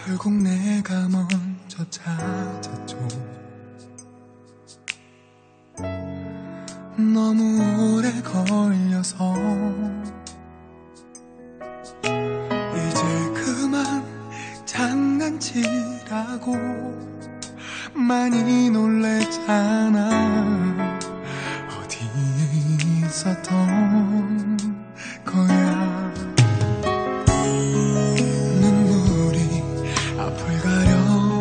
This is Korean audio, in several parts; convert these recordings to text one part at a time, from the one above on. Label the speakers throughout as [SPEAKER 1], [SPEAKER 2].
[SPEAKER 1] 결국 내가 먼저 찾았죠. 너무 오래 걸려서 이제 그만 장난치라고 많이 놀랬잖아. 어디에 있었던 거야. 눈물이 앞을 가려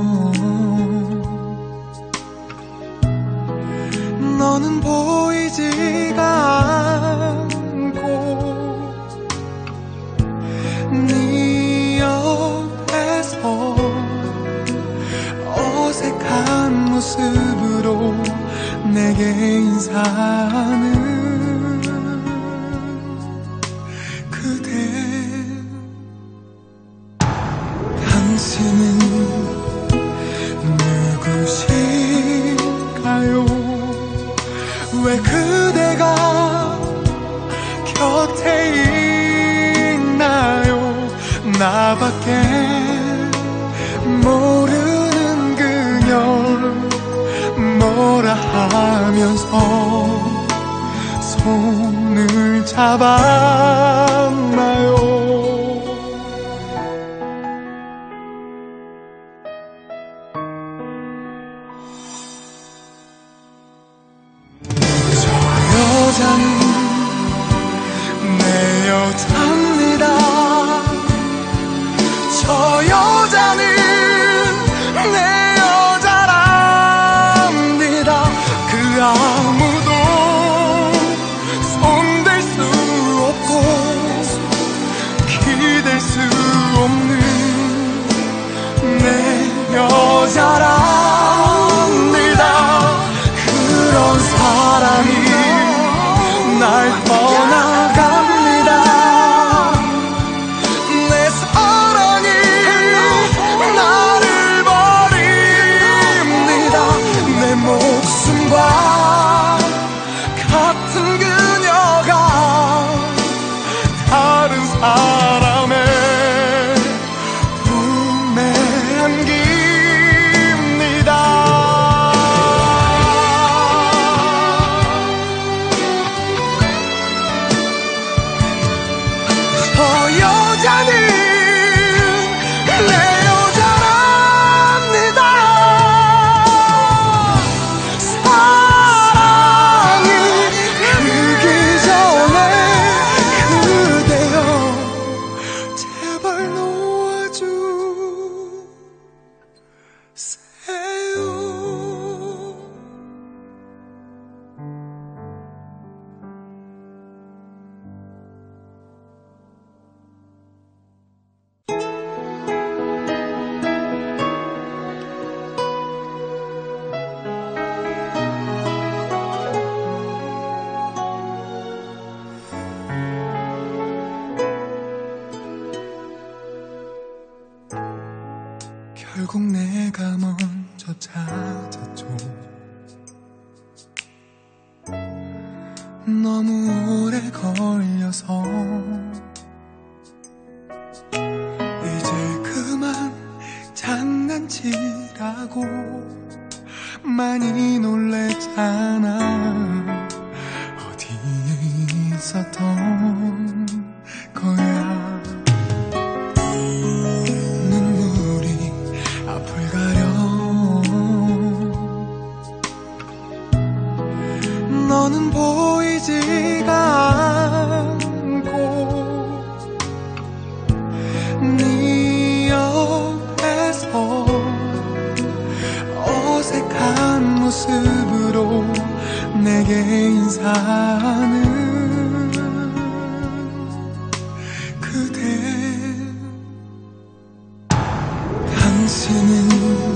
[SPEAKER 1] 너는 보이지가 않고 네 옆에서 어색한 모습으로 내게 인사하는 그대. 당신은 누구실까요? 왜 그대가 곁에 있나요? 나밖에 모르는 그녀를 뭐라 하면서 손을 잡았나요? 여자는 내 여자입니다. 저 여자는 내 여자랍니다. 그 아무도 손댈 수 없고 기댈 수 없는 내 여자랍니다. 그런 사람이 날 떠나갑니다. 내 사랑이 나를 버립니다. 내 목숨과 같은 그녀가 다른 사람의 품에 안깁니다. 여자는 내 여자랍니다. 사랑이 크기 전에 그대여 제발 놓아주세요. 결국 내가 먼저 찾았죠. 너무 오래 걸려서 이제 그만 장난치라고 많이 놀랬잖아. 어디에 있었던 거야. 앞을 가려 너는 보이지가 않고 네 옆에서 어색한 모습으로 내게 인사하는 그대. 당신은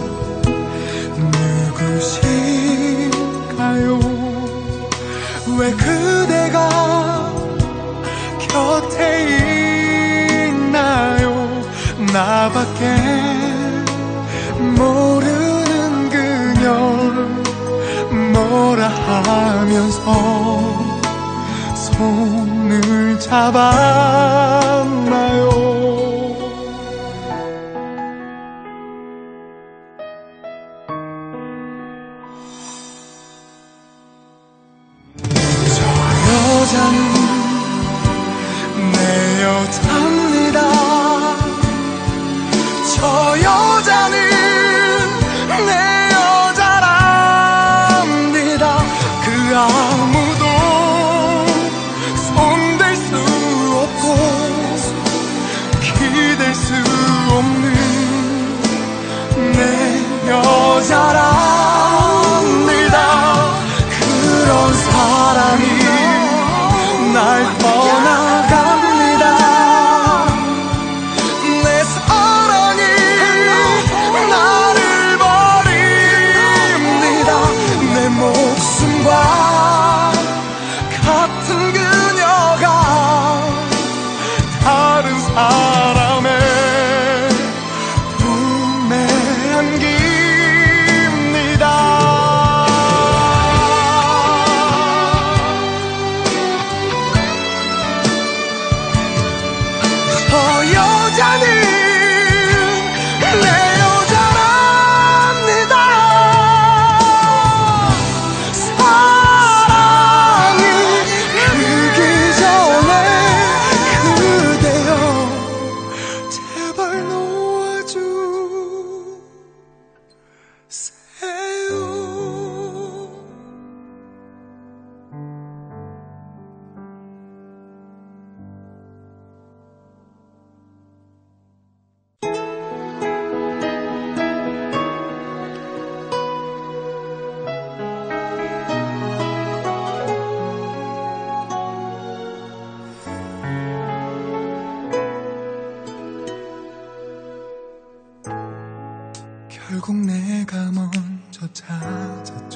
[SPEAKER 1] 누구실까요? 왜 그대가 곁에 있나요? 나밖에 모르는 그녀를 뭐라 하면서 손을 잡았나요? 손댈 수 없는 내 여자랍니다. 그런 사람이 날 떠나갑니다. 내 사랑이 나를 버립니다. 내 목숨과 같은 그녀가 다른 사람의 품에 안깁니다. 저 여자는 내 여자랍니다. 사랑이 크기 전에 그대여 제발 놓아주세요. 결국 내가 먼저 찾았죠.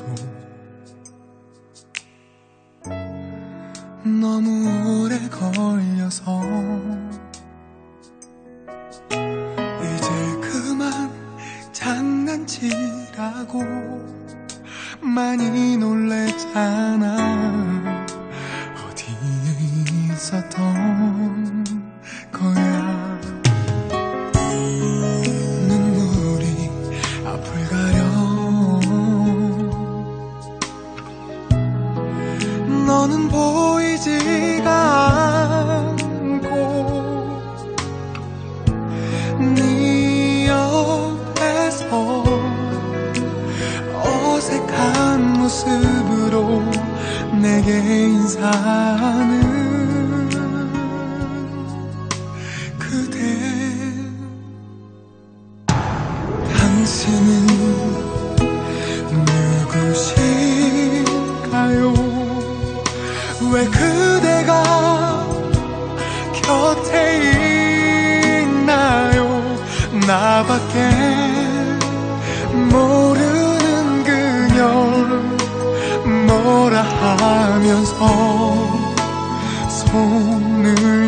[SPEAKER 1] 너무 오래 걸려서 이제 그만 장난치라고 많이 놀랬잖아. 어디에 있었던 거야. 앞을 가려 너는 보이지가 않고 네 옆에서 어색한 모습으로 내게 인사하는 그대. 당신은 누구실까요? 왜 그대가 곁에 있나요? 나밖에 모르는 그녀 뭐라 하면서 손을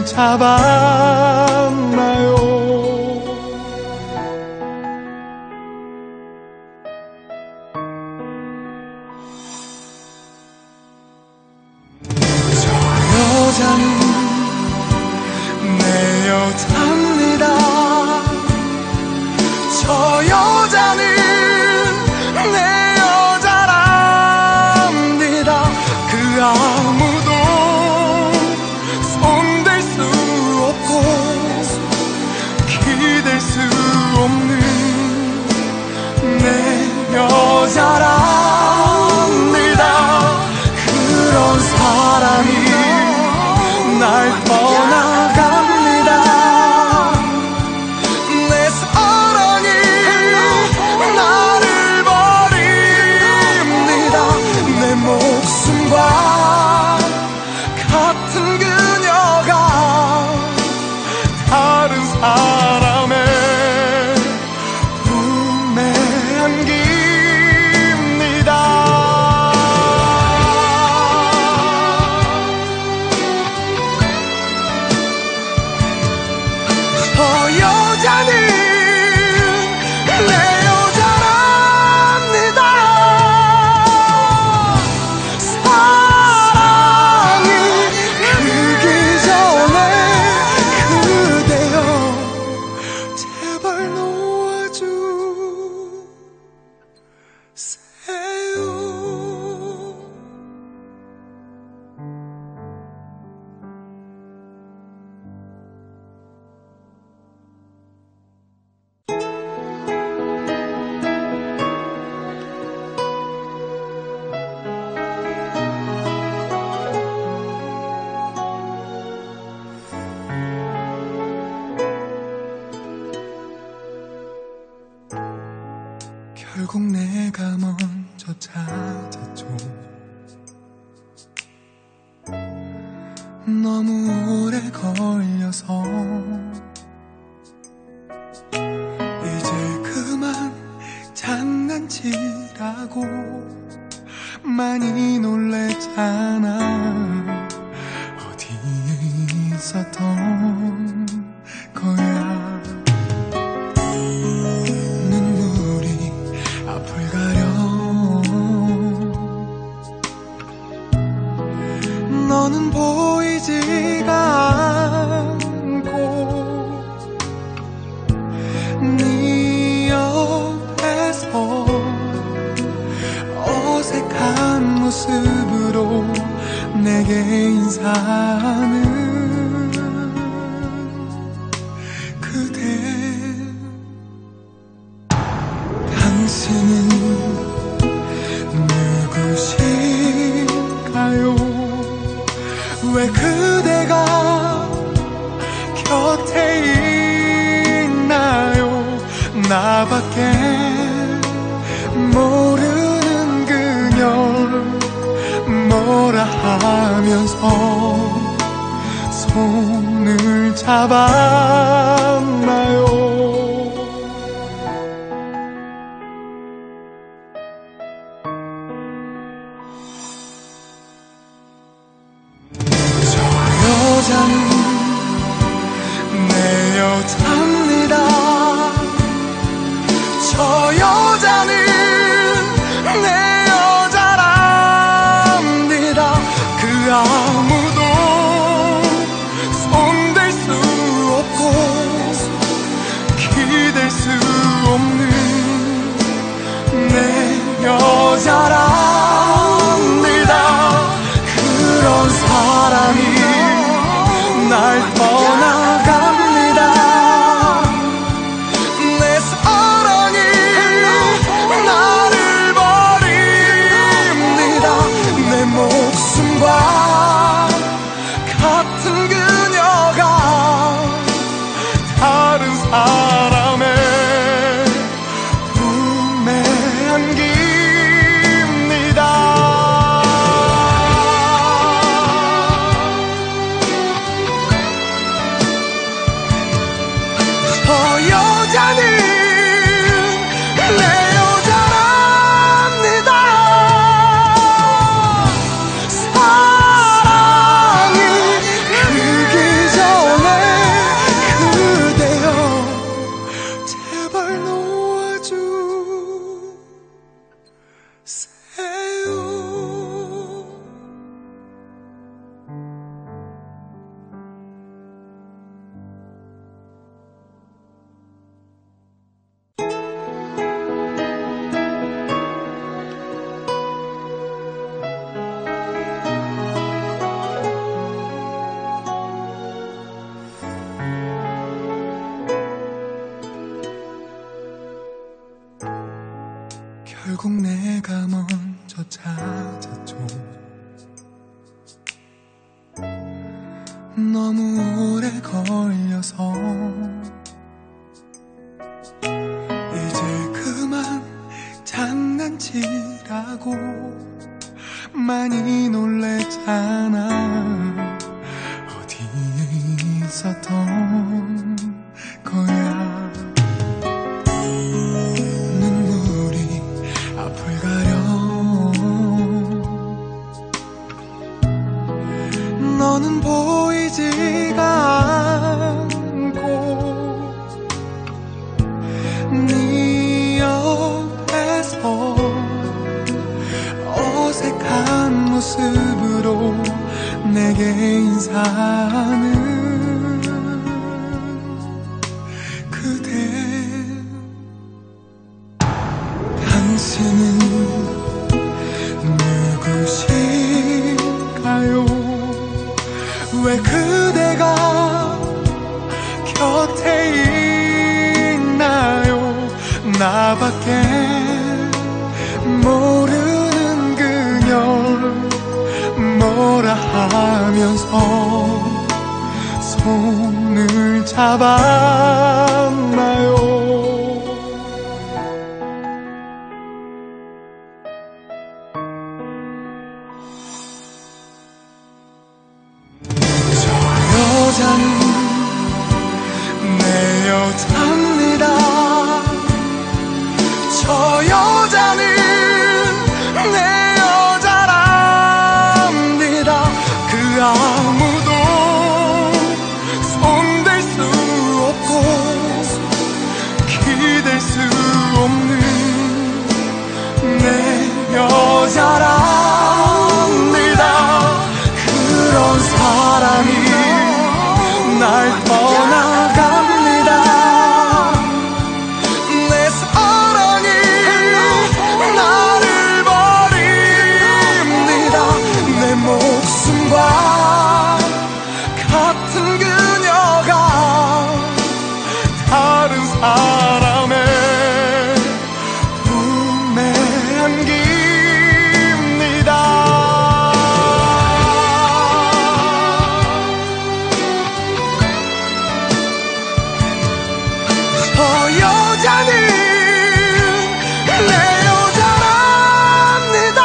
[SPEAKER 1] 잡았나요? 여자는 내 여자입니다. 저 여자는 내 여자랍니다. 그 아무도 손댈 수 없고 기댈 수 없는 내 여자랍니다. 그런 사람이 날 떠나갑니다. 내 사랑이 나를 버립니다. 내 목숨과 같은 그녀가 다른 사람의 품에 안깁니다. 저 여자는 내 여자랍니다. 사랑이 크기 전에 그대여 결국 내가 먼저 찾았죠. 너무 오래 걸려서 이제 그만 장난치라고 많이 놀랬잖아. 어디에 있었던 거야. 눈물이 앞을 가려 너는 보이지가 않고 네 옆에서 어색한 모습으로 내게 인사하는 그대. 당신은 누구실까요? 왜 그대가 곁에 있나요? 나밖에 모르는 그녀를 뭐라 하면서 손을 잡았나요? 여자는 내 여자입니다. 저 여자는 내 여자랍니다. 그 아무도 손댈 수 없고 기댈 수 없는 내 여자랍니다. 그런 사람이 날 떠나갑니다. 내 사랑이 나를 버립니다. 내 목숨과 같은 그녀가 다른 사람의 품에 안깁니다. 여자는 내 여자랍니다. 사랑이 크기 전에 그대여 제발 놓아주세요. 결국 내가 먼저 찾았죠. 너무 오래 걸려서 이제 그만 장난치라고 많이 놀랬잖아. 어디에 있었던 거야. 앞을 가려 너는 보이지가 않고 네 옆에서 어색한 모습으로 내게 인사하는 그대. 당신은 누구실까요? 왜 그대가 곁에 있나요? 나밖에 모르는 그녀를 뭐라 하면서 손을 잡았나요? 여자입니다. 저 여자는 내 여자랍니다. 그 아무도 손댈 수 없고 기댈 수 없는 내 여자랍니다. 그런 사람이 날 떠나갑니다. 내 사랑이 나를 버립니다. 내 목숨과 같은 그녀가 다른 사람의 품에 안깁니다. 저 여자는 내 여자랍니다.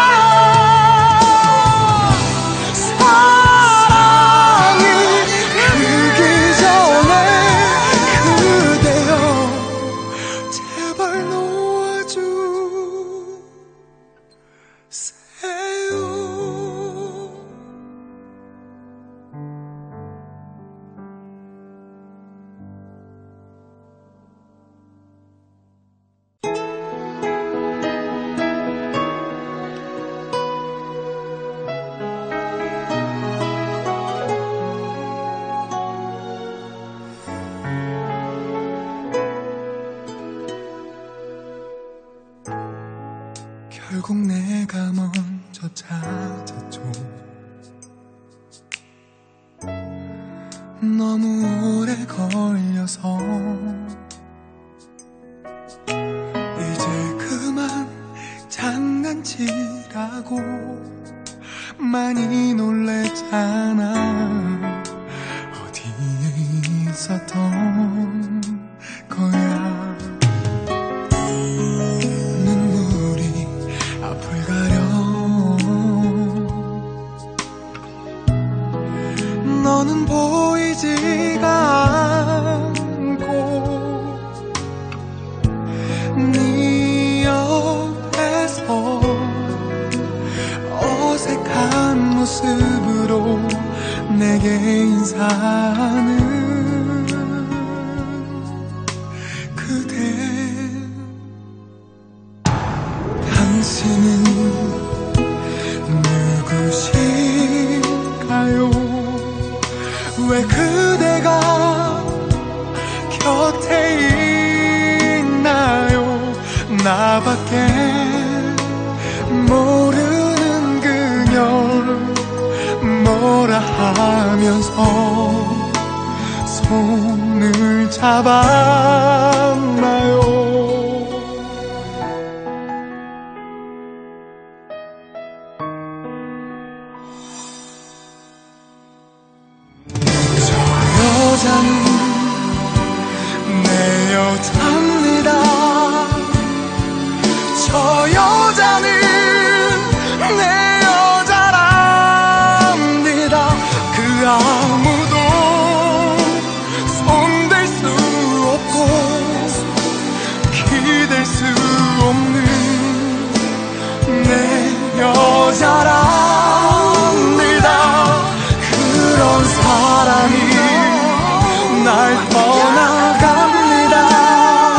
[SPEAKER 1] 사랑이 크기 전에 그대여 제발 놓아주세요. 결국 내가 먼저 찾았죠. 너무 오래 걸려서 이제 그만 장난치라고 많이 놀랬잖아. 어디에 있었던 거야. 앞을 가려 너는 보이지가 않고 네 옆에서 어색한 모습으로 내게 인사하는 그대. 당신은 누구실까요? 왜 그대가 곁에 있나요? 나밖에 모르는 그녀 뭐라 하면서 손을 잡았나요? 여자는 내 여자입니다. 저 여자는 내 여자랍니다. 그 아무도 손댈 수 없고 기댈 수 없는 내 여자랍니다. 그런 사람이 날 떠나갑니다.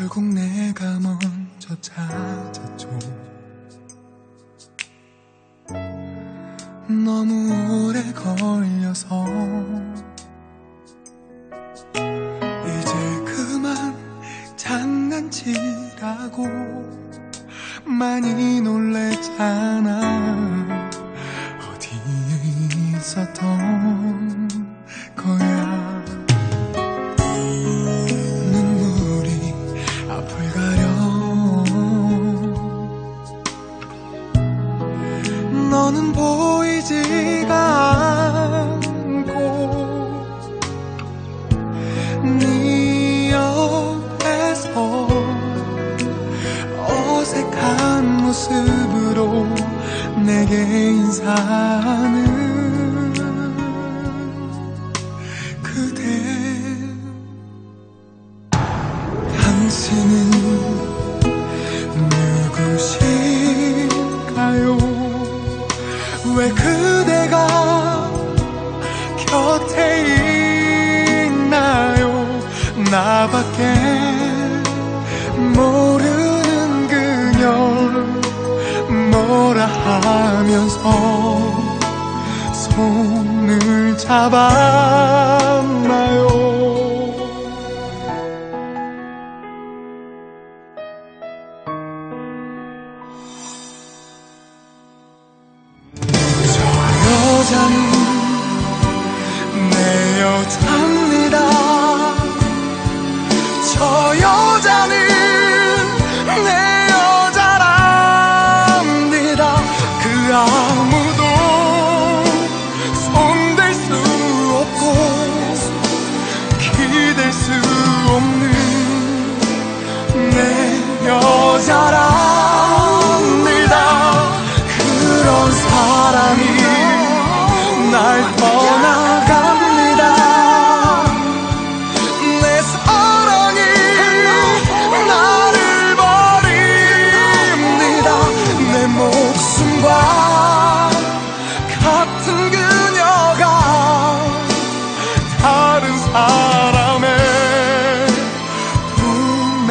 [SPEAKER 1] 결국 내가 먼저 찾았죠. 너무 오래 걸려서 이제 그만 장난치라고 많이 놀랬잖아. 어디에 있었던 거야. 눈물이 앞을 가려 너는 보이지가 않고 네 옆에서 어색한 모습으로 내게 인사하는 그대. 당신은 누구실까요? 왜 그대가 곁에 있나요? 나밖에 모르는 그녀를 뭐라 하면서 손을 잡았나요? 여자는 내 여자입니다. 저 여자는 내 여자랍니다. 그 아무도 손댈 수 없고 기댈 수 없는 내 여자랍니다. 그런 사람이 날 떠나갑니다. 내 사랑이 나를 버립니다. 내 목숨과 같은 그녀가 다른 사람의 품에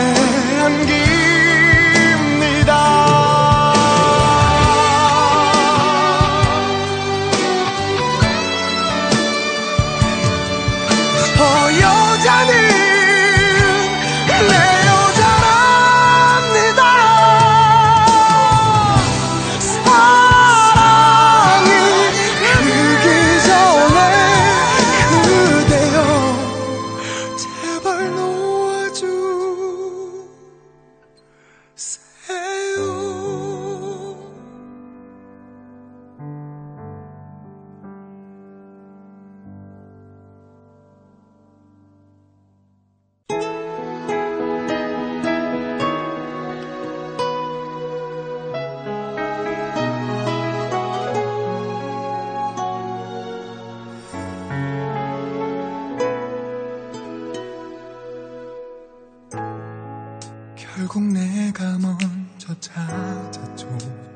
[SPEAKER 1] 안깁니다. 저 여자는 내 여자랍니다. 사랑이 크기 전에 그대여 제발 놓아주세요. 결국 내가 먼저 찾았죠.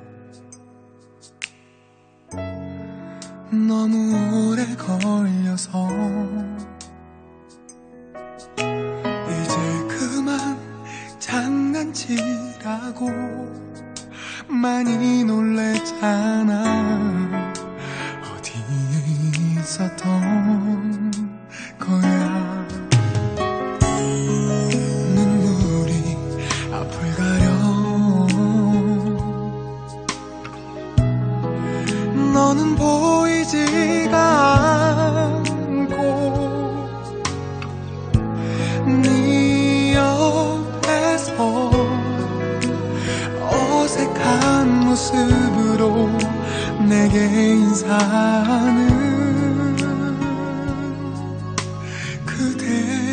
[SPEAKER 1] 너무 오래 걸려서 이제 그만 장난치라고 많이 놀랬잖아. 어디에 있었던 거야. 눈물이 앞을 가려 너는 보이지가 않고 네 옆에서 어색한 모습으로 내게 인사하는 그대.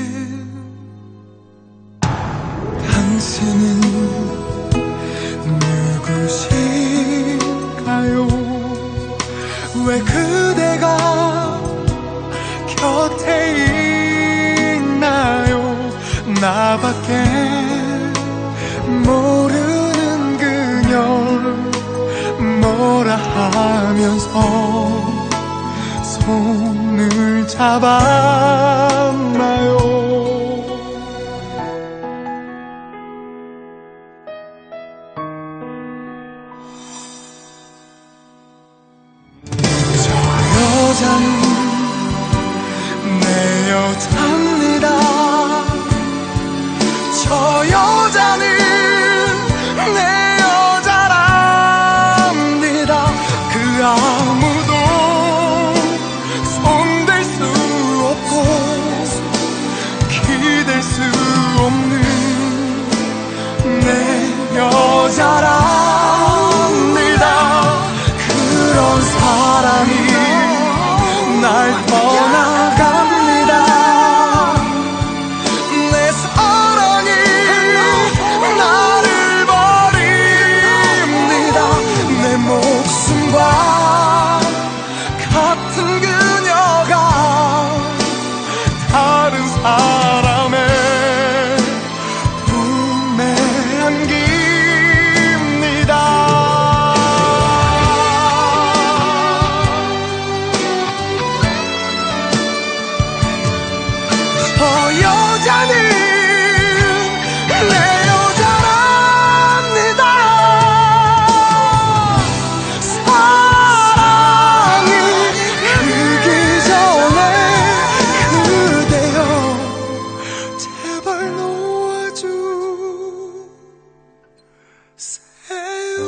[SPEAKER 1] 당신은 누구실까요? 왜 그대가 곁에 있나요? 나밖에 모르는 그녀를 뭐라 하면서 손을 잡았나요? 여자입니다. 저 여자는 내 여자랍니다. 그 아무도 손댈 수 없고 기댈 수 없는 내 여자랍니다. 그런 사람이 날 떠나갑니다. 내 사랑이 나를 버립니다. 내 목숨과 같은 그녀가 다른 사람의 품에 안깁니다. 저 여자는 내 여자랍니다. 사랑이 크기 전에 그대여 제발 놓아주세요.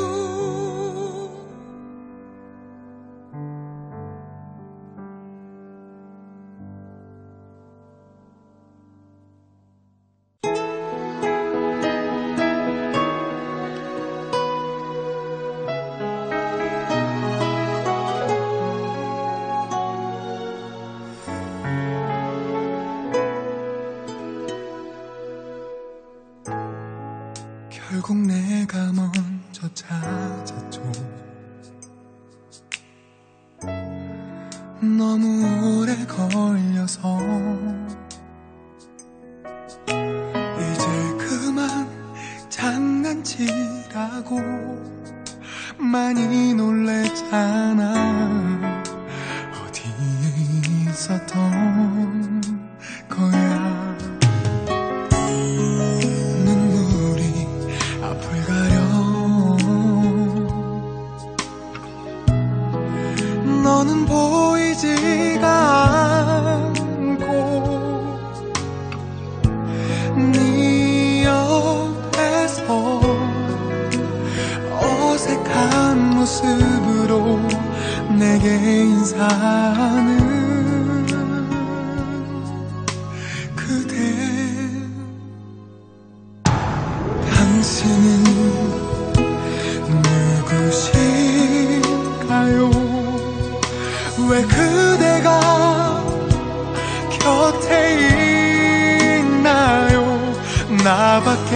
[SPEAKER 1] 결국 내가 먼저 찾았죠. 너무 오래 걸려서 이제 그만 장난치라고 많이 놀랬잖아. 어디에 있었던 거야. 앞을 가려 너는 보이지가 않고 네 옆에서 어색한 모습으로 내게 인사하는 그대. 당신은 누구신가요? 왜 그대가 곁에 있나요? 나밖에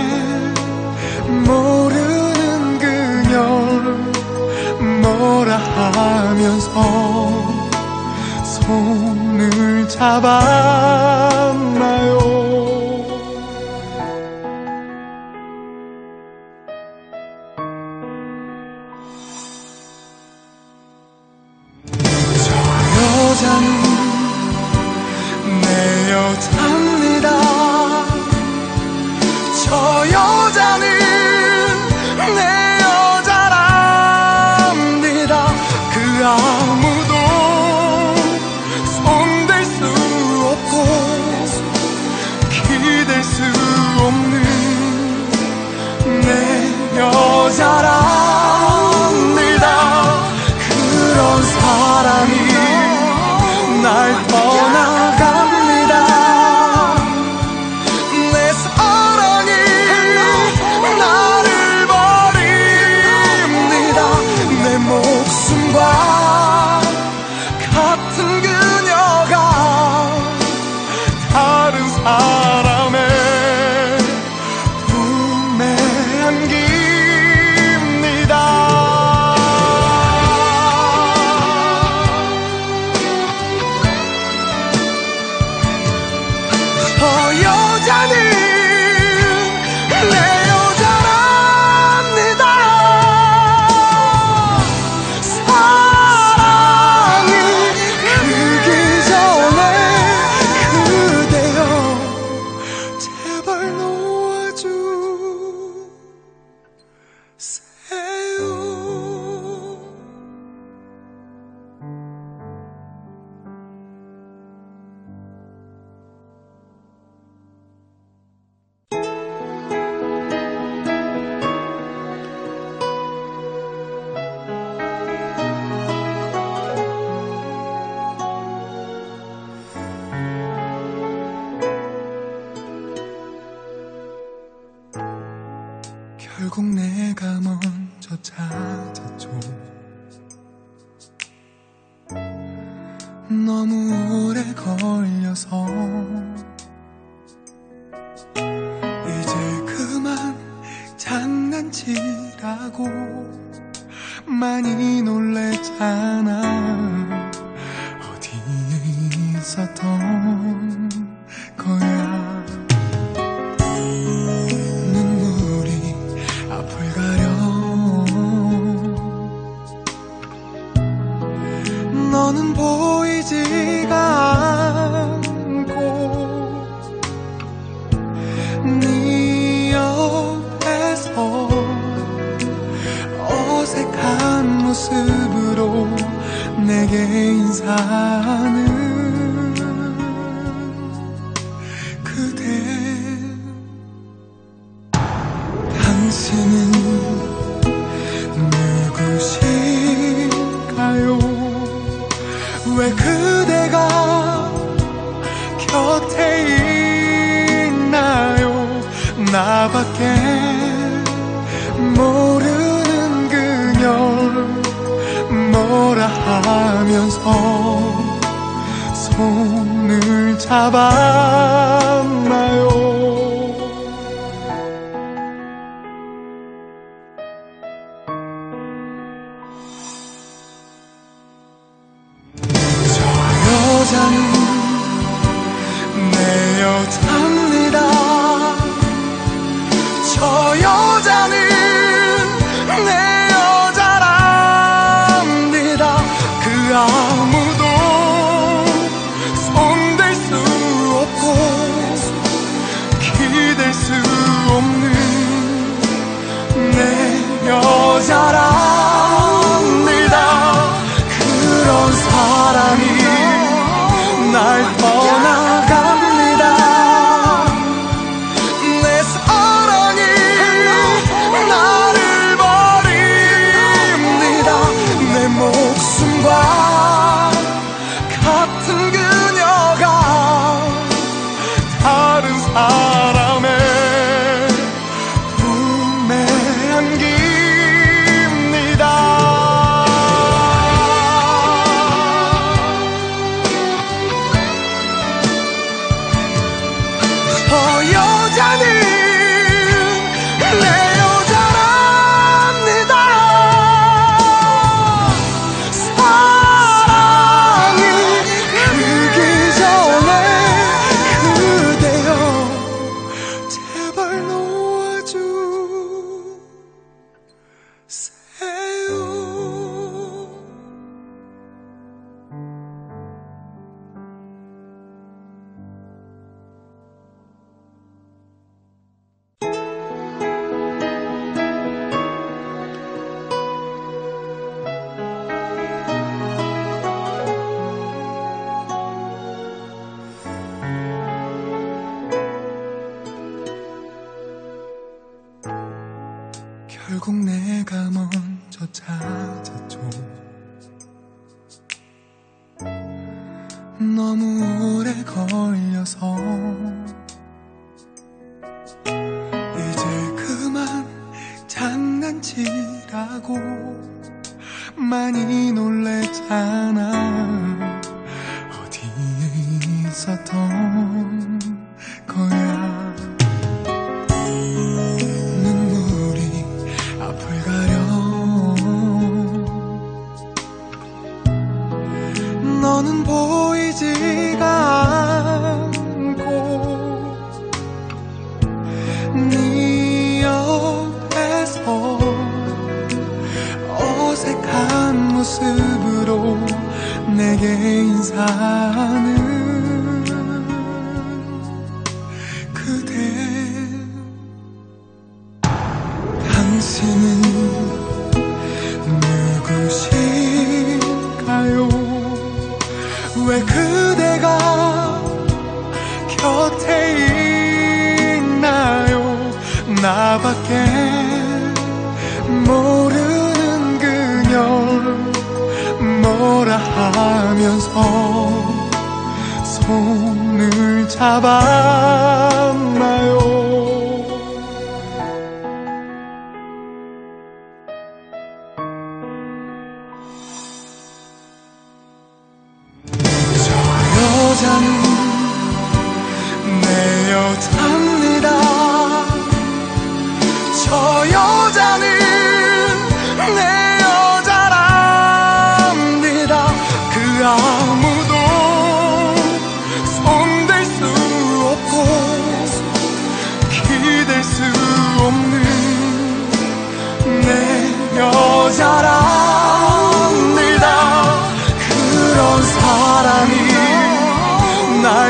[SPEAKER 1] 모르는 그녀 뭐라 하면서 손을 잡았나요? 여자는 내 여자입니다. 저 여자는 내 여자랍니다. 그 아무도 손댈 수 없고 기댈 수 없는 내 여자랍니다. 그런 사람이 날 떠나갑니다. 내 사랑이 나를 버립니다. 내 목숨과 같은 그녀가 다른 사람의 품에 안깁니다. 결국 내가 먼저 찾았죠. 너무 오래 걸려서 이제 그만 장난치라고 많이 놀랬잖아. 어디에 있었던 거야. 눈물이 앞을 가려 너는 보이지가 않고 네 옆에서 어색한 모습으로 내게 인사하는 그대. 당신은 누구실까요? 왜 그대가 곁에 있나요? 나밖에 모르는 그녀를 뭐라 하면서 손을 잡았나요? 여자는 내 여자입니다. 저 여자는 내 여자랍니다. 그 아무도 손댈 수 없고 기댈 수 없는 내 여자랍니다. 그런 사람이 날 떠나갑니다. 내 사랑이 나를 버립니다. 내 목숨과 같은 그녀가 다른 사람의 품에 안깁니다. 저 여자는 내 여자랍니다. 사랑이 크기 전에 그대여 제발 놓아주세요. 결국 내가 먼저 찾았죠. 너무 오래 걸려서 이제 그만 장난치라고 많이 놀랬잖아. 어디에 있었던 거야. 눈물이 앞을 가려 너는 보이지가 않고 네 옆에서 어색한 모습으로 내게 인사하는 그대. 당신은 누구실까요? 왜 그대가 곁에 있나요? 나밖에 모르는 그녀를 뭐라 하면서 손을 잡았나요?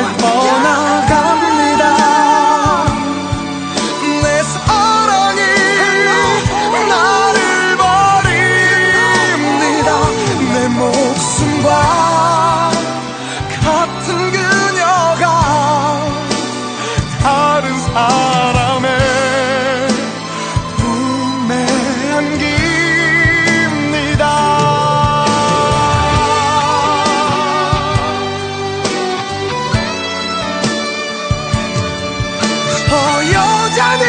[SPEAKER 1] 떠나갑니다. 내 사랑이 나를 버립니다. 내 목숨과 같은 그녀가 다른 사람의 품에 안깁니다. 저 여자는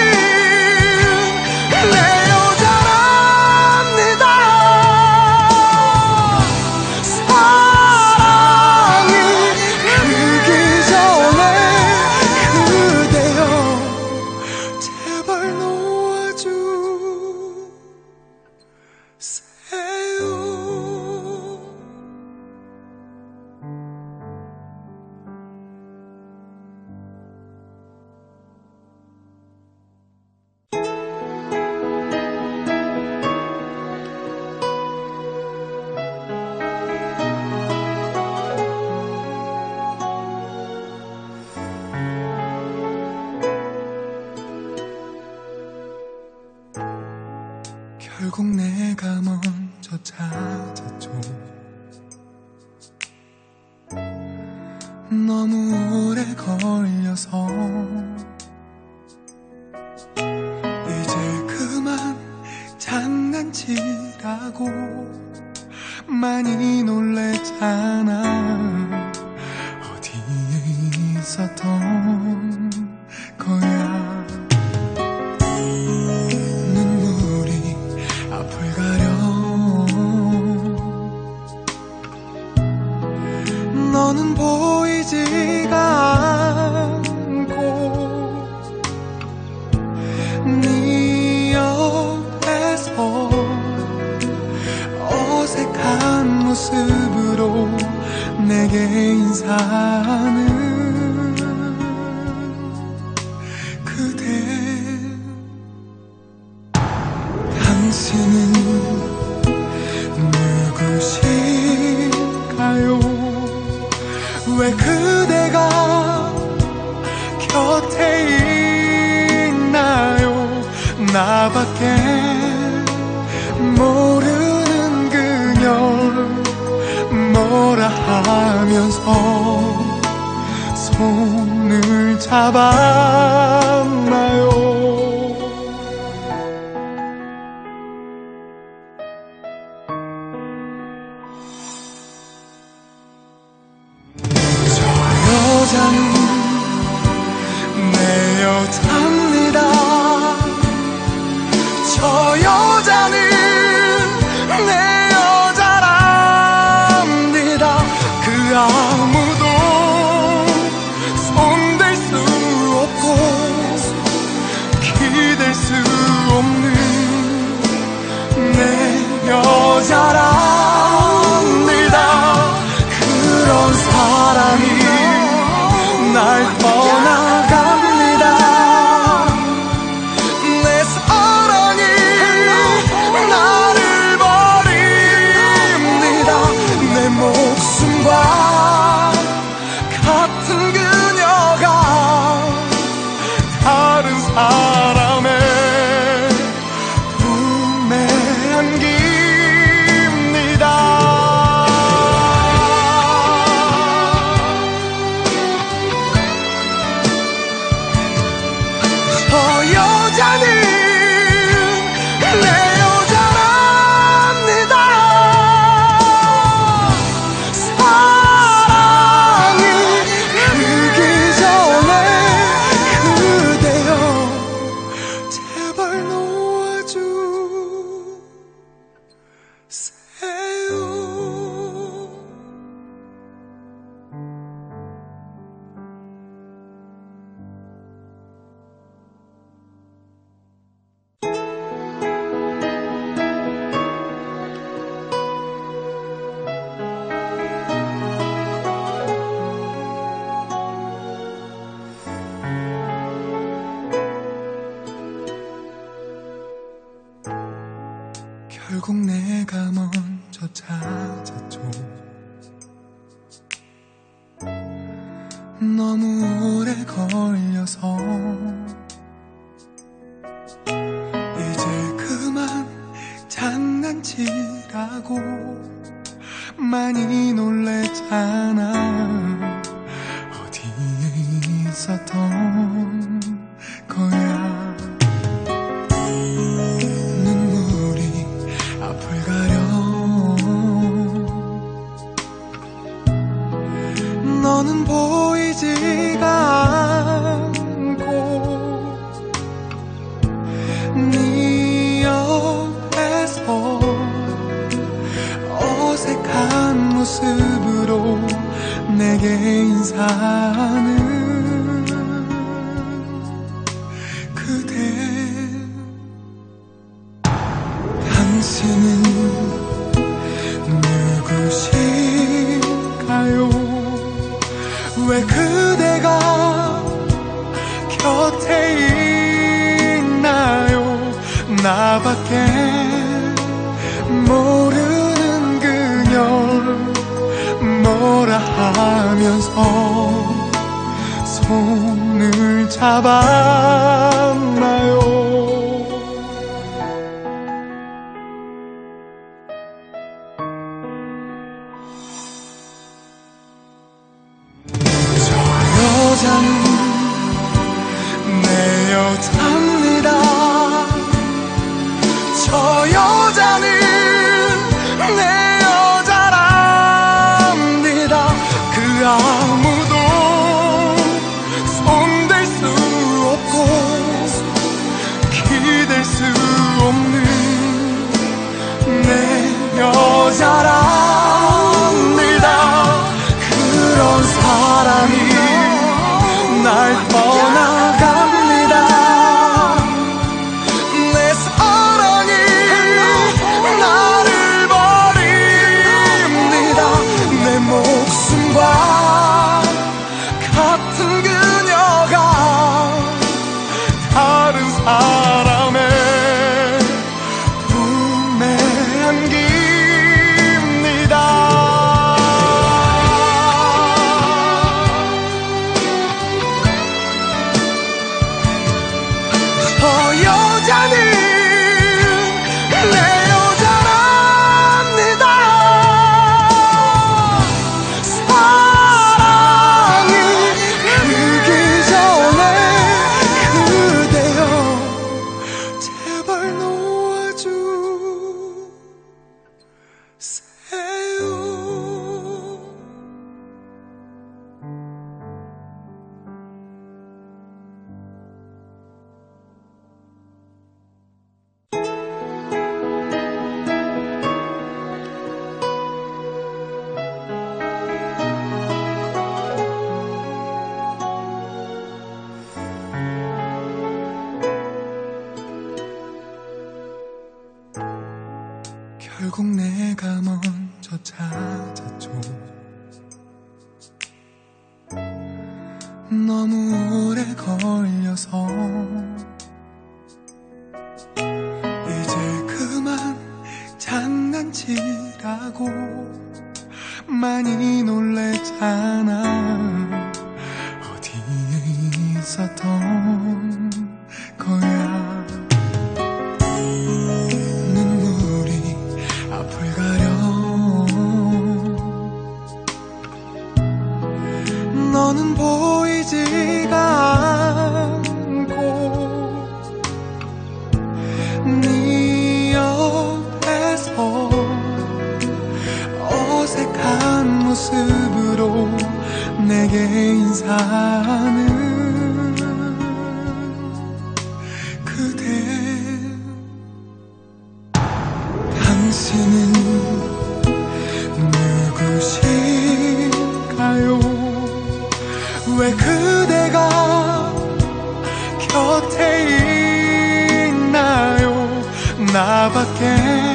[SPEAKER 1] 내 여자랍니다. 사랑이 크기 전에 그대여 제발 놓아주세요. 결국 내가 먼저 찾았죠. 너무 오래 걸려서 이제 그만 장난치라고 많이 놀랬잖아. 어디에 있었던 거야. 눈물이 앞을 가려 너는 보이지가 않고 네 옆에서 어색한 모습으로 내게 인사하는 그대. 당신은 누구실까요? 왜 그대가 곁에 있나요? 나밖에 모르는 그녀를 뭐라 하면서 손을 잡았나요? 여자는 내 여자입니다. 저 여자는 내 여자랍니다. 그 아무도 손댈 수 없고 너무 오래 걸려서 이제 그만 장난치라고 많이 놀랬잖아. 어디에 있었던 거야. 눈물이 앞을 가려 너는 보이지가 않고 네 옆에서 어색한 모습으로 내게 인사하는 그대. 당신은 누구실까요? 왜 그대가 곁에 있나요? 나밖에 모르는 그녀를 뭐라 하면서 손을 잡았나요? 여자는 내 여자입니다. 저 여자는 내 여자랍니다. 그 아무도 손댈 수 없고 기댈 수 없는 내 여자랍니다. 그런 사람이 날 떠나갑니다. 내 사랑이 나를 버립니다. 내 목숨과 같은 그녀가 다른 사람의 품에 안깁니다. 저 여자는 내 여자랍니다. 사랑이 크기 전에 그대여 제발 놓아주세요. 결국 내가 먼저 찾았죠. 너무 오래 걸려서 이제 그만 장난치라고 많이 놀랬잖아. 어디에 있었던 거야. 눈물이 앞을 가려 너는 보이지가 않고 네 옆에서 어색한 모습으로 내게 인사하는 그대. 당신은 누구실까요? 왜 그대가 곁에 있나요? 나밖에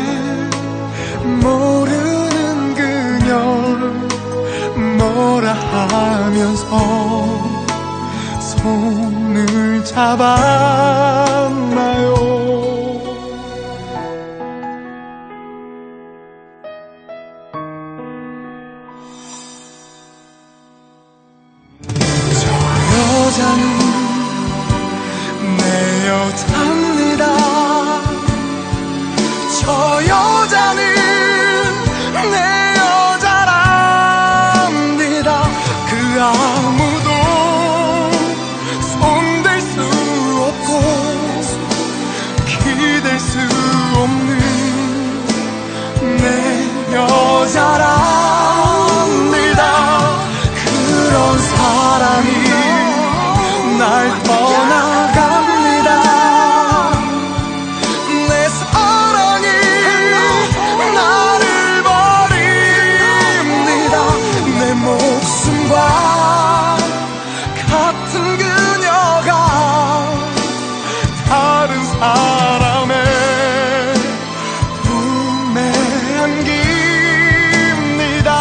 [SPEAKER 1] 모르는 그녀를 뭐라 하면서 손을 잡았나요? 날 떠나갑니다. 내 사랑이 나를 버립니다. 내 목숨과 같은 그녀가 다른 사람의 품에 안깁니다.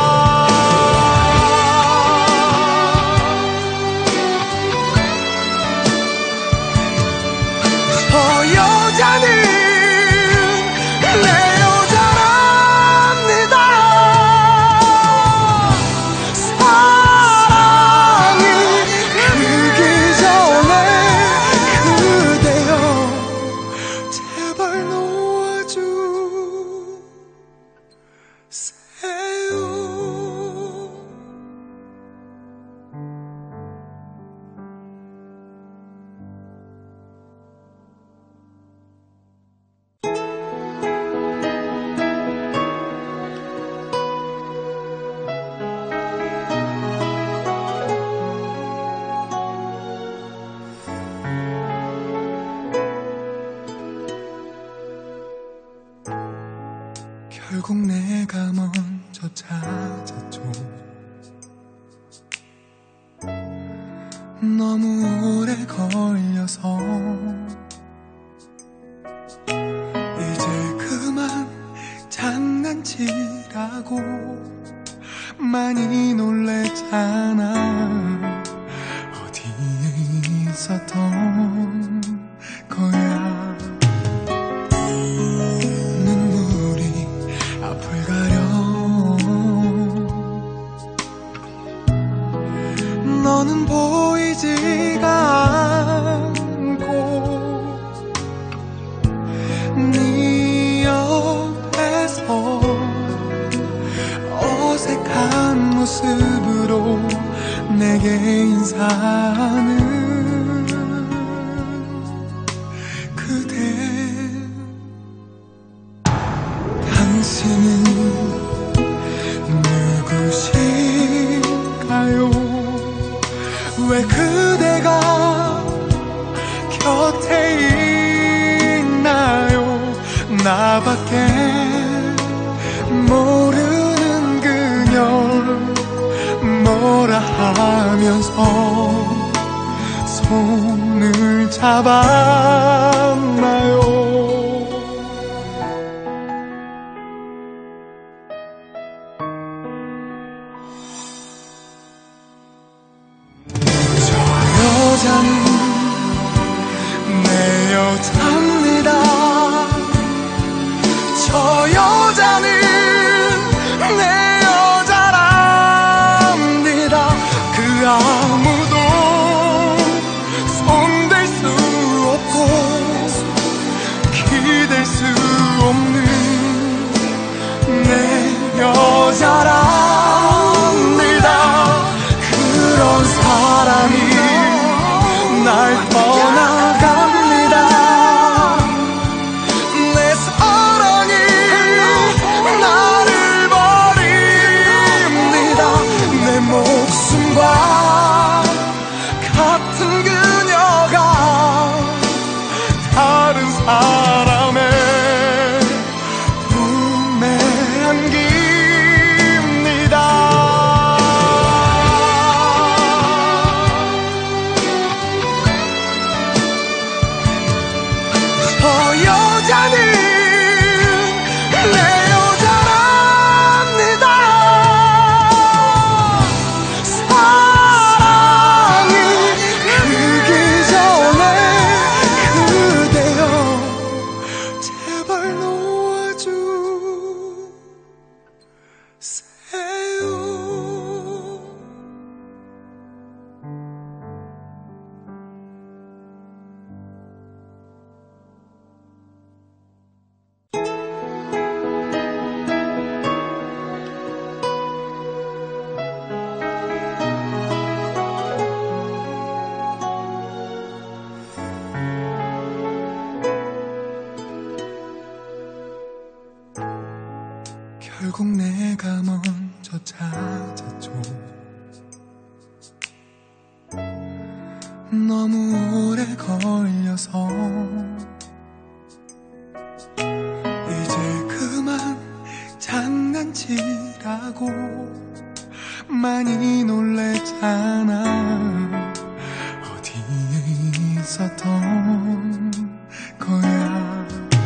[SPEAKER 1] 저 여자는 내 여자랍니다. 사랑이 크기 전에 그대여 제발 놓아주세요. 결국 내가 먼저 찾았죠. 너무 오래 걸려서 이제 그만 장난치라고 많이 놀랬잖아. 어디에 있었던 거야. 눈물이 앞을 가려 너는 보이지가 않고 네 옆에서 어색한 모습으로 내게 인사하는 그대. 당신은 누구신가요? 왜 그대가 곁에 있나요? 나밖에 모르는 그녀를 뭐라 하면서 손을 잡았나요? 여자는 내 여자입니다. 저 여자는 내 여자랍니다. 그 아무도 손댈 수 없고 기댈 수 없는 내 여자랍니다. 그런 사람이 날 떠나갑니다. 너무 오래 걸려서 이제 그만 장난치라고 많이 놀랬잖아. 어디에 있었던 거야.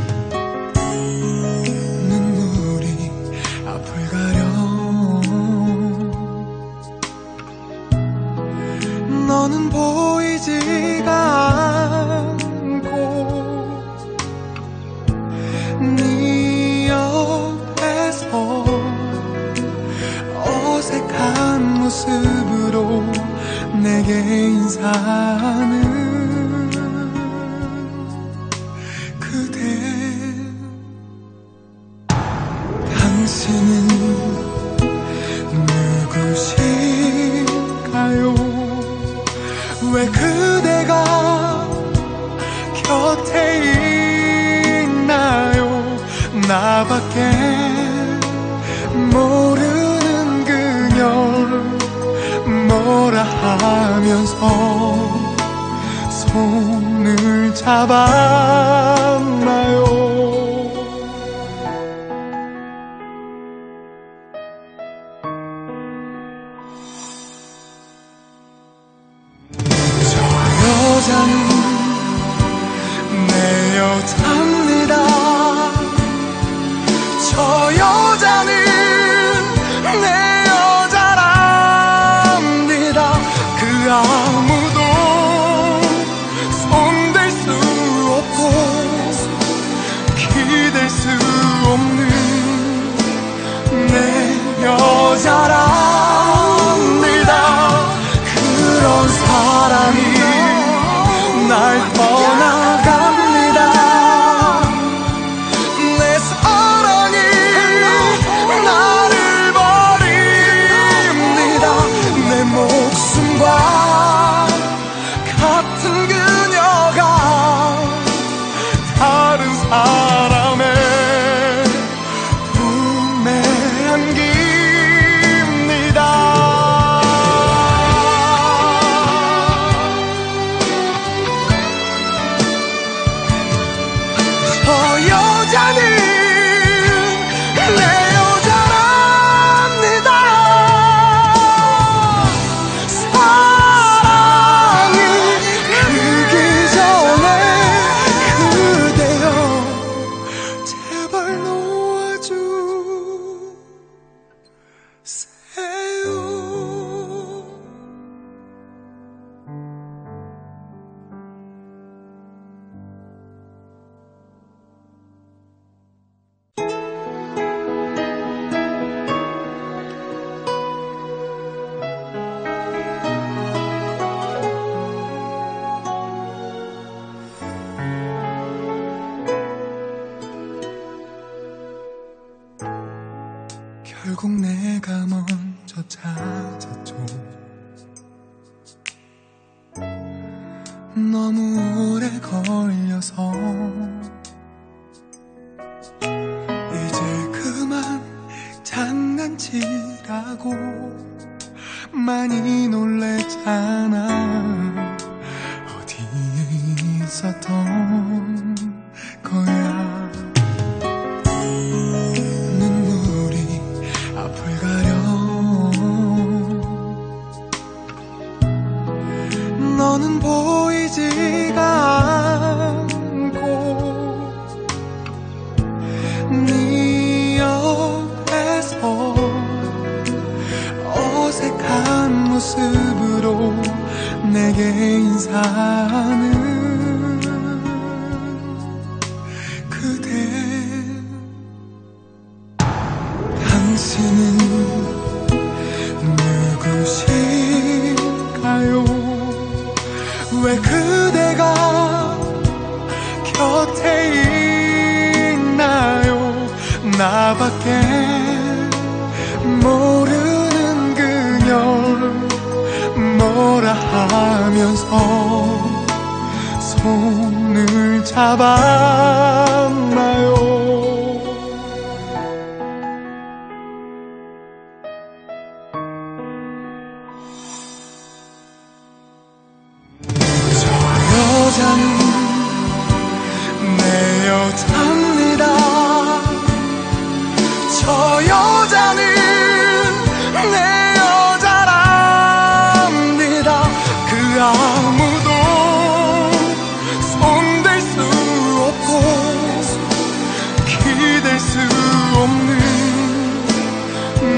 [SPEAKER 1] 눈물이 앞을 가려 너는 보이지가 않고 네 옆에서 어색한 모습으로 내게 인사하는 그대. 당신은 누구실까요? 왜 그대가 곁에 있나요? 나밖에 모르는 그녀를 뭐라 하면서 손을 잡았나요? 여자는 내 여자입니다. 저 여자는 내 여자랍니다. 그 아무도 손댈 수 없고 기댈 수 없는 내 여자랍니다. 그런 사람이 날 떠나갑니다. 내 사랑이 나를 버립니다. 내 목숨과 같은 그녀가 다른 사람의 품에 안깁니다. 저 여자는 내 여자랍니다. 사랑이 크기 전에 그대여 제발 놓아주세요. 결국 내가 먼저 찾았죠. 너무 오래 걸려서 이제 그만 장난치라고 많이 놀랬잖아. 어디에 있었던 거야. 눈물이 앞을 가려 너는 보이지가 않고 네 옆에서 어색한 모습으로 내게 인사하는 그대. 당신은 누구실까요? 왜 그대가 곁에 있나요? 나밖에 모르는 그녀를 뭐라 하면서 손을 잡았나요? 여자는 내 여자입니다. 저 여자는 내 여자랍니다. 그 아무도 손댈 수 없고 기댈 수 없는 내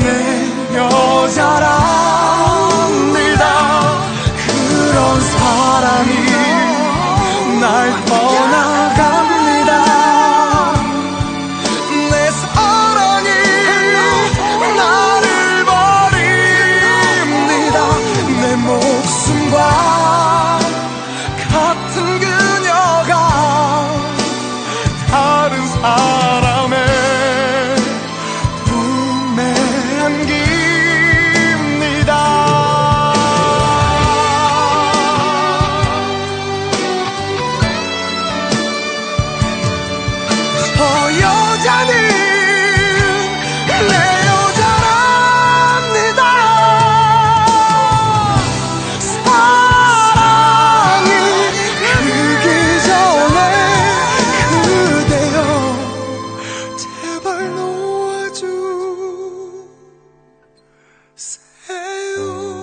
[SPEAKER 1] 여자랍니다. 그런 사람이 날 떠나갑니다. 내 사랑이 나를 버립니다. 내 목숨과 같은 그녀가 다른 사람의 품에 안깁니다. 저 여자는 내 여자랍니다. 사랑이 크기 전에 그대여 제발 놓아주세요.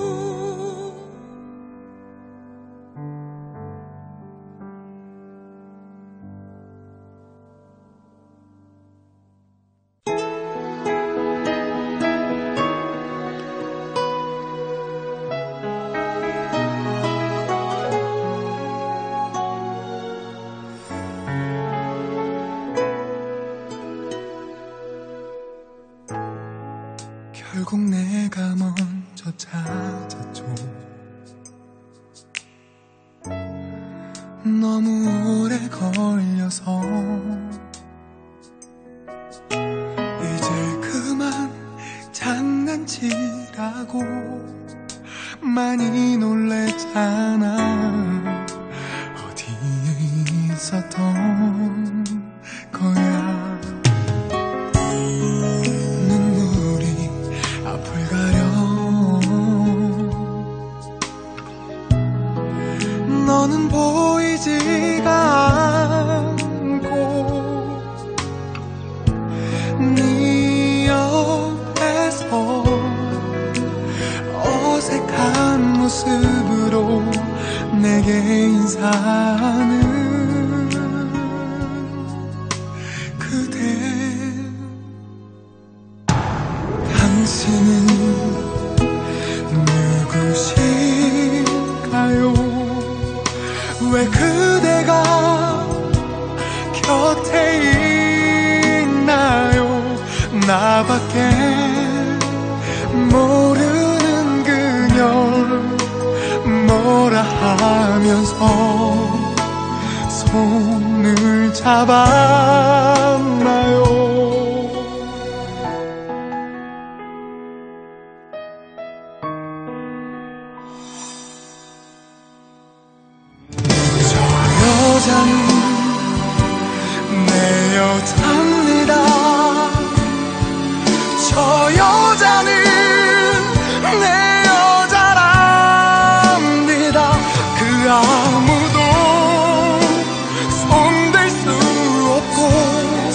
[SPEAKER 1] 결국 내가 먼저 찾았죠. 너무 오래 걸려서 이제 그만 장난치라고 많이 놀랬잖아. 어디에 있었던 거야. 눈물이 앞을 가려 너는 보이지가 않고 네 옆에서 어색한 모습으로 내게 인사하는 그대. 당신은 누구실까요? 왜 그대가 곁에 있나요? 나밖에 모르는 그녀 뭐라 하면서 손을 잡았나요? 여자는 내 여자입니다. 저 여자는 내 여자랍니다. 그 아무도 손댈 수 없고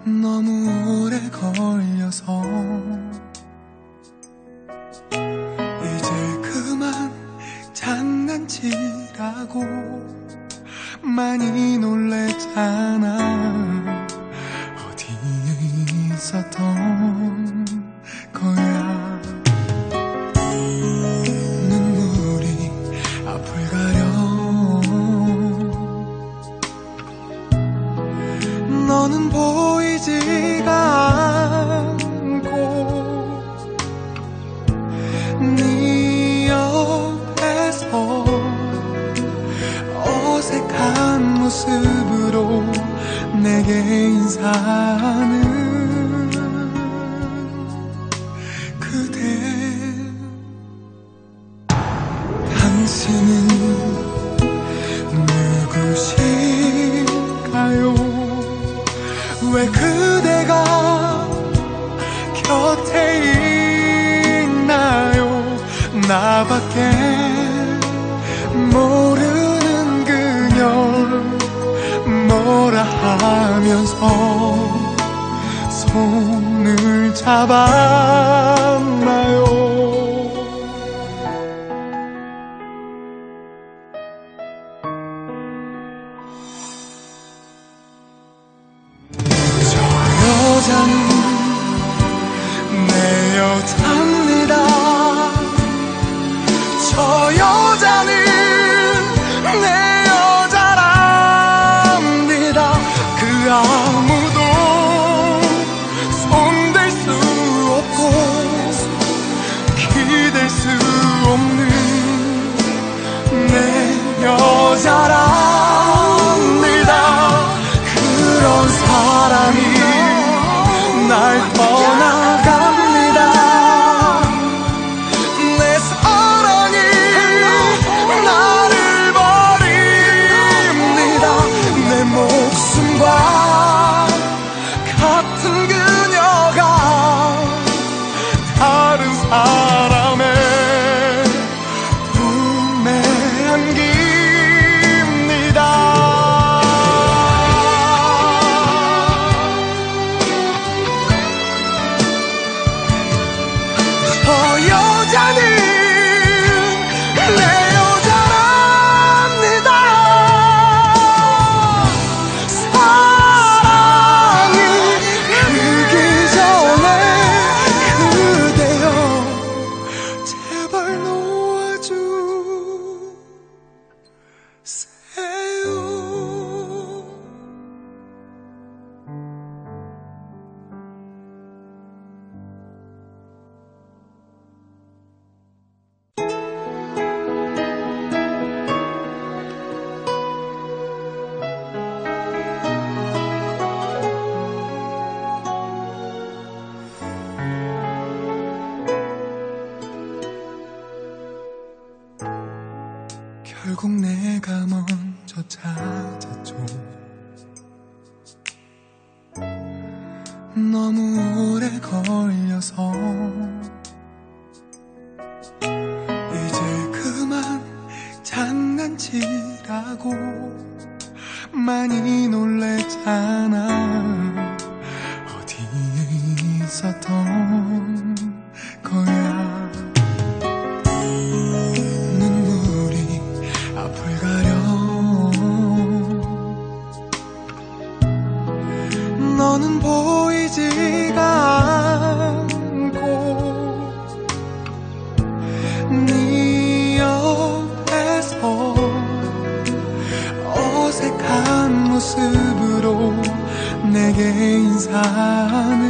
[SPEAKER 1] 너무 오래 걸려서 이제 그만 장난치라고 많이 놀랬잖아. 어디에 있었던 거야. 눈물이 앞을 가려 너는 보이지가 않고 네 옆에서 어색한 모습으로 내게 인사하는 그대. 당신은 누구실까요? 왜 그대가 곁에 있나요? 나밖에 모르는 그녀를 뭐라 하면서 손을 잡았나요? 여자는 내 여자입니다. 저 여자는 내 여자랍니다. 그 아무도 손댈 수 없고 기댈 수 없는 내 여자랍니다. 그런 사람이 날 떠나갑니다. 내 사랑이 나를 버립니다. 내 목숨과 같은 그녀가 다른 사람의 품에 안깁니다. 저 여자는 내 여자랍니다. 사랑이 크기 전에 그대여 제발 놓아주세요. 결국 내가 먼저 찾았죠. 너무 오래 걸려서 이제 그만 장난치라고 많이 놀랬잖아. 어디에 있었던 거야. 눈물이 앞을 가려 너는 보이지가 않고 네 옆에서 어색한 모습으로 내게 인사하는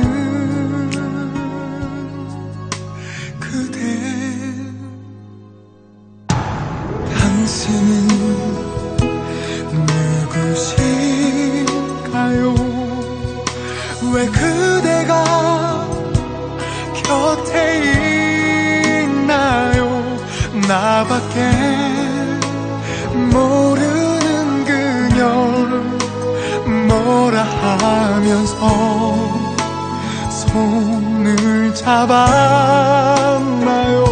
[SPEAKER 1] 그대. 당신은 누구실까요? 왜 그대가 곁에 있나요? 나밖에 모르는 그녀를 뭐라 하면서 손을 잡았나요?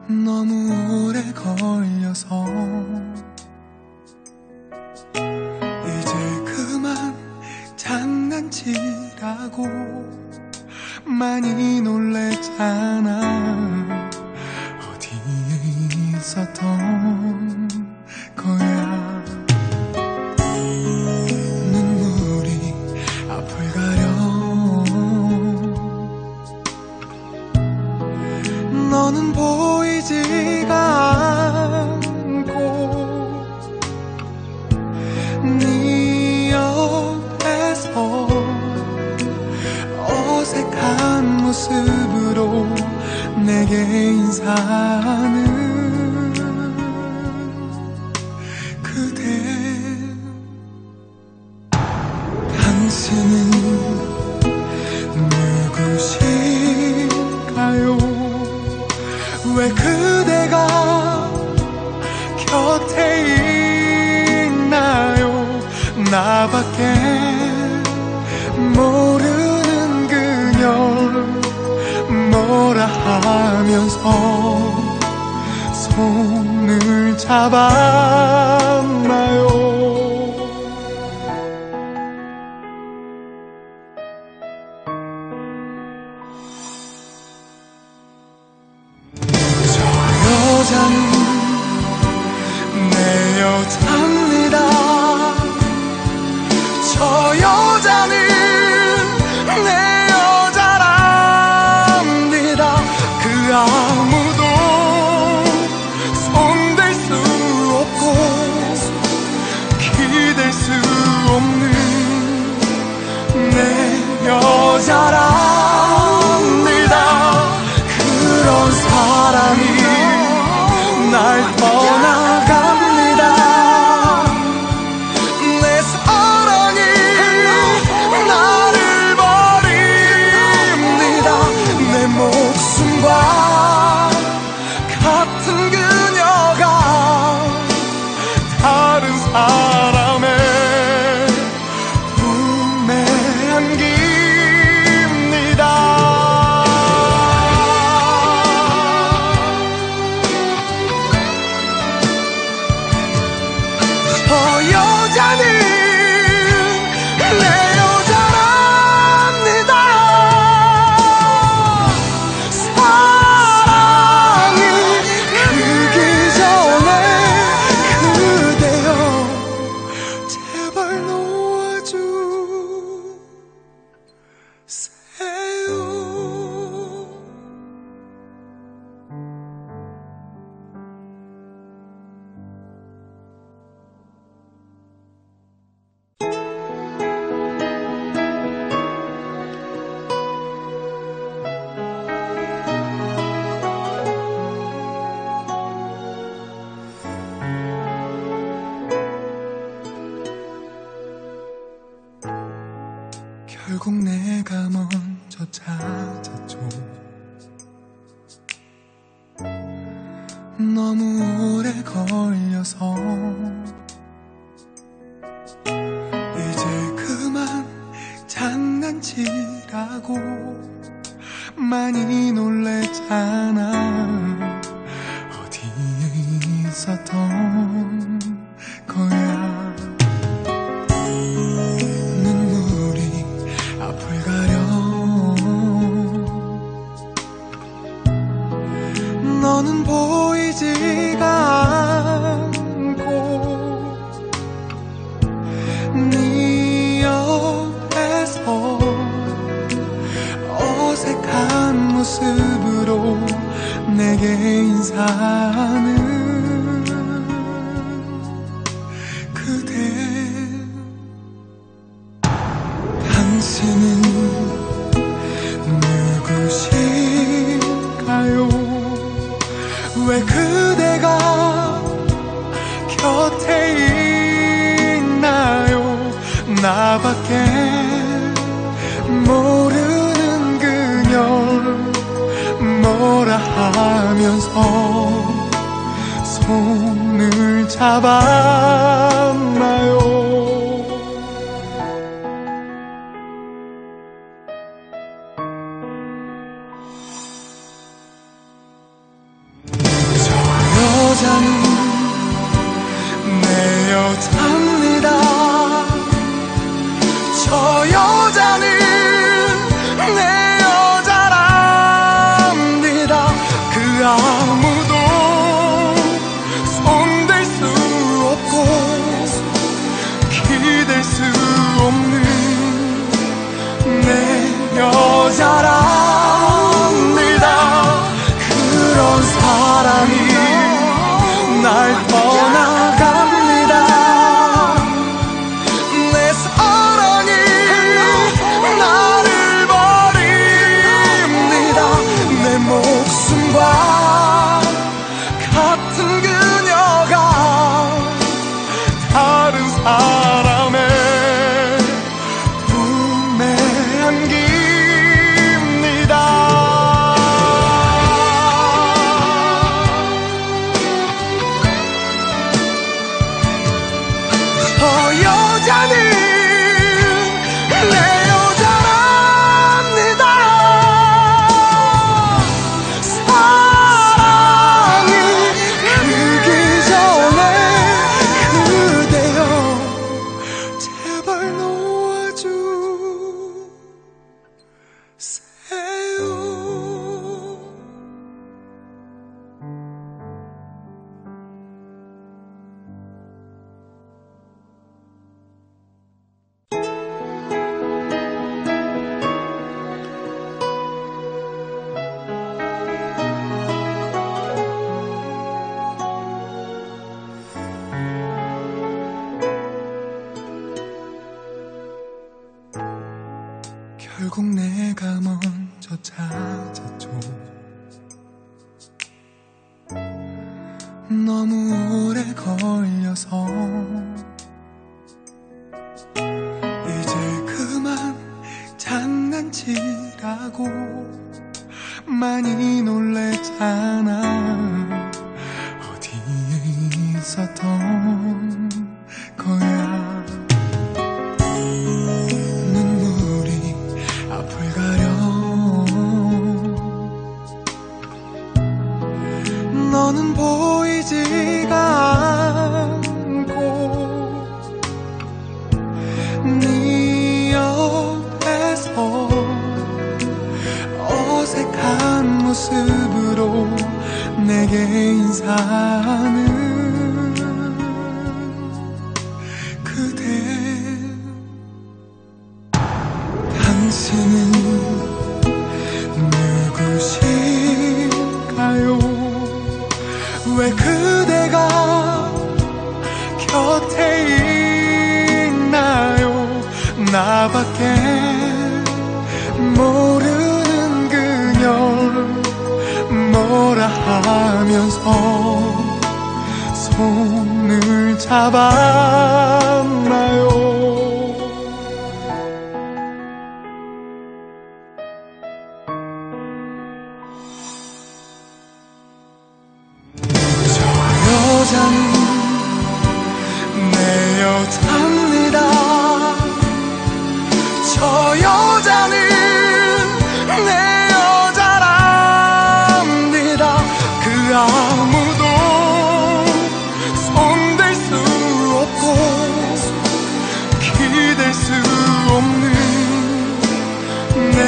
[SPEAKER 1] 너무 오래 걸려서 이제 그만 장난치라고 많이 놀랬잖아. 어디에 있었던 거야. 눈물이 앞을 가려 너는 보이지가 않고 네 옆에서 어색한 모습으로 내게 인사하는 그대. 당신은 누구실까요? 왜 그대가 곁에 있나요? 나밖에 모르는 그녀를 뭐라 하면서 손을 잡았나요? 여자는 내 여자입니다. 저 여자는 내 여자랍니다. 그 아무도 손댈 수 없고 기댈 수 없는 내 여자랍니다. 그런 사람이 날 떠나갑니다. 내 사랑이 나를 버립니다. 내 목숨과 같은 그녀가 다른 사람의 품에 안깁니다. 저 여자는 내 여자랍니다. 사랑이 크기 전에 그대여 제발 놓아주세요. 결국 내가 먼저 찾았죠. 너무 오래 걸려서 이제 그만 장난치라고 많이 놀랬잖아. 어디에 있었던 거야. 눈물이 앞을 가려 너는 보이지가 않고 네 옆에서 어색한 모습으로 내게 인사하는 그대. 당신은 누구실까요? 왜 그대가 곁에 있나요? 나밖에 모르는 그녀를 뭐라 하면서 손을 잡았나요? 내가 먼저 찾았죠. 너무 오래 걸려서 이제 그만 장난치라고 많이 놀랬잖아. 어디에 있었던 거야. 눈물이 앞을 가려 너는 보이지가 않고 네 옆에서 어색한 모습으로 내게 인사하는 그대. 당신은 누구실까요? 왜 그대가 곁에 있나요? 나밖에 모르는 그녀를 뭐라 하면서 손을 잡았나요? 여자는 내 여자입니다. 저 여자는 내 여자랍니다. 그 아무도 손댈 수 없고 기댈 수 없는 내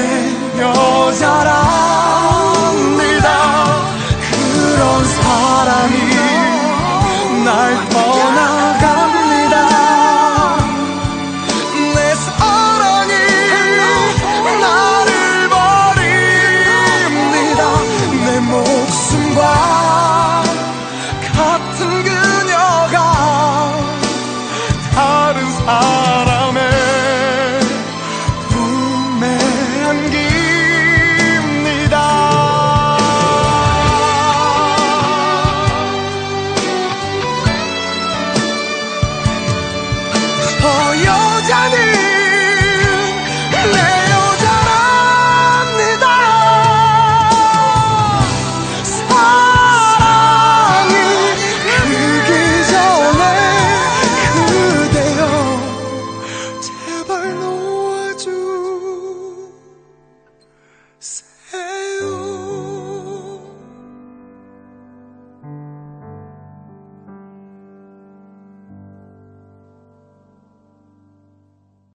[SPEAKER 1] 여자랍니다. 그런 사람이 날 떠나갑니다. 내 사랑이 나를 버립니다. 내 목숨과 같은 그녀가 다른 사람의 품에 안깁니다. 저